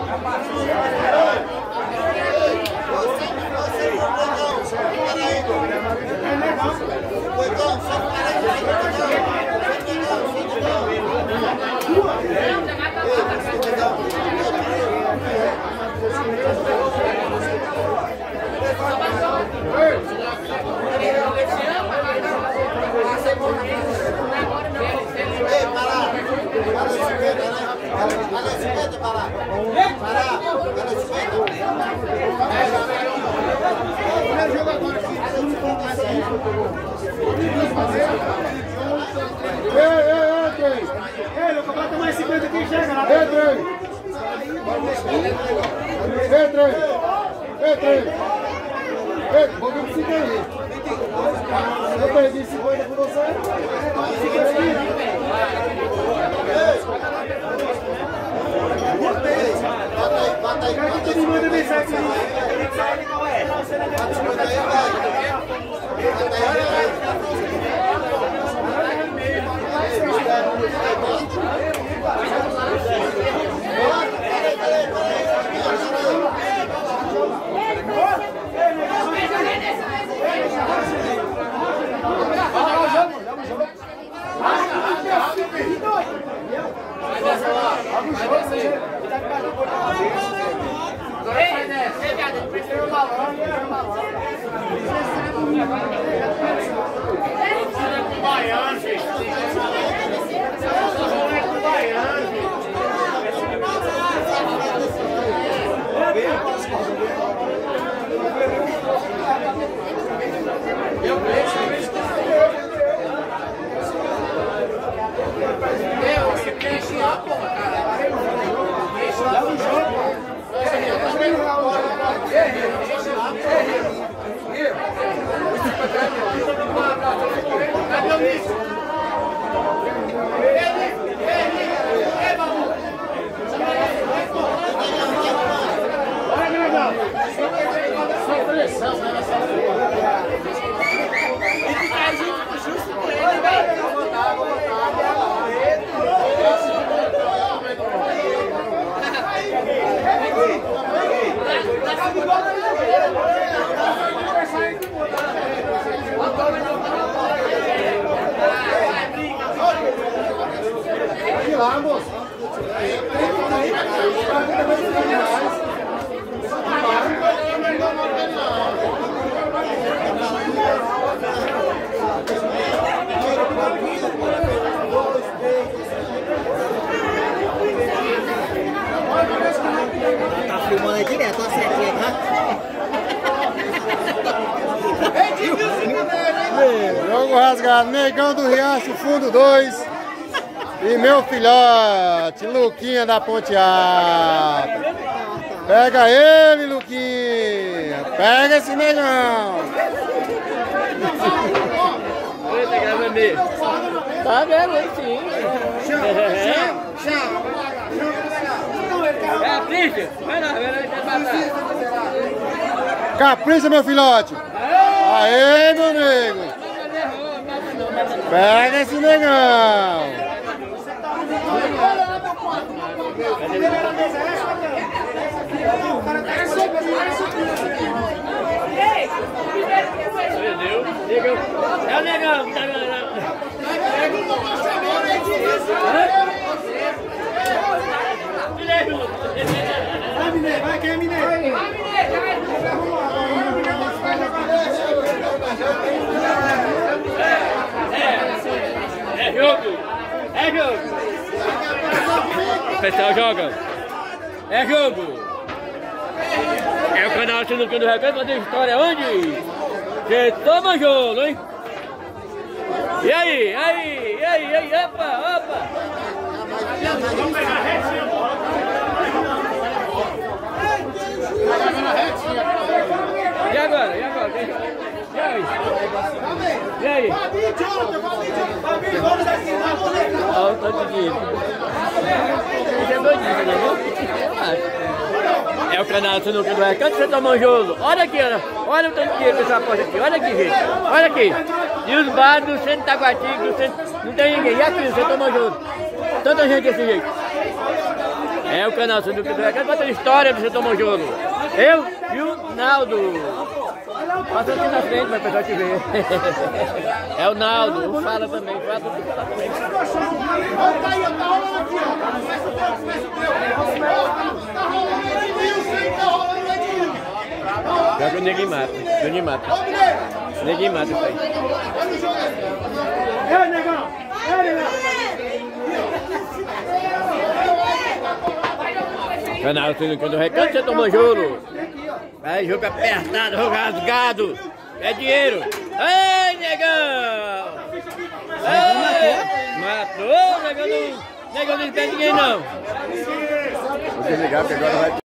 Ei, eu completo mais 50 aqui, chega lá. Vou ver o 50 aí. Eu perdi 50 por você. Bota aí. Quer que tu me manda mensagem aqui? Qual é? Tá filmando aí direto, a setinha, tá? Jogo rasgado, Negão do Riacho, fundo 2. E meu filhote, Luquinha da Ponte Alta. Pega ele, Luquinha. Pega esse negão. Tá vendo aí sim. Capricha. Vai lá, Capricha, meu filhote. Aê, meu nego. Pega esse negão. É o Negão que tá ganhando. Vai, Mineiro, vai, quem é Mineiro? Vai, É jogo. É jogo. O pessoal joga. É jogo. É o canal Sinuquinha do Recanto, fazer história onde? Você toma jogo, hein? E aí, opa! Vamos pegar a retinha, E agora? E aí? Vamos aqui, olha o tanto de dinheiro. Isso é doidinho, né? É o canal Sinuquinha do Recanto, você toma um jogo. Olha aqui, olha o tanto de dinheiro que essa aposta aqui. Olha aqui, gente. Olha aqui. E os bares do centro de Taguatinga, não tem ninguém. E aqui, você toma um jogo. Tanta gente desse jeito. É o canal Sinuca do Recato, bota a história do seu Tomonjolo. Eu e o Naldo. Passa aqui na frente para o pessoal te ver. É o Naldo, o Fala também, fala tudo que fala também. Já que o Neguinho mata, Neguinho mata. Neguinho mata isso aí. É, Negão! É, Negão! Canal Sinuca do Recanto, você tomou jogo. Aí jogo apertado, jogo rasgado. É dinheiro. Ei, Negão! Ei, matou, Negão não perde ninguém não. Vou desligar porque agora vai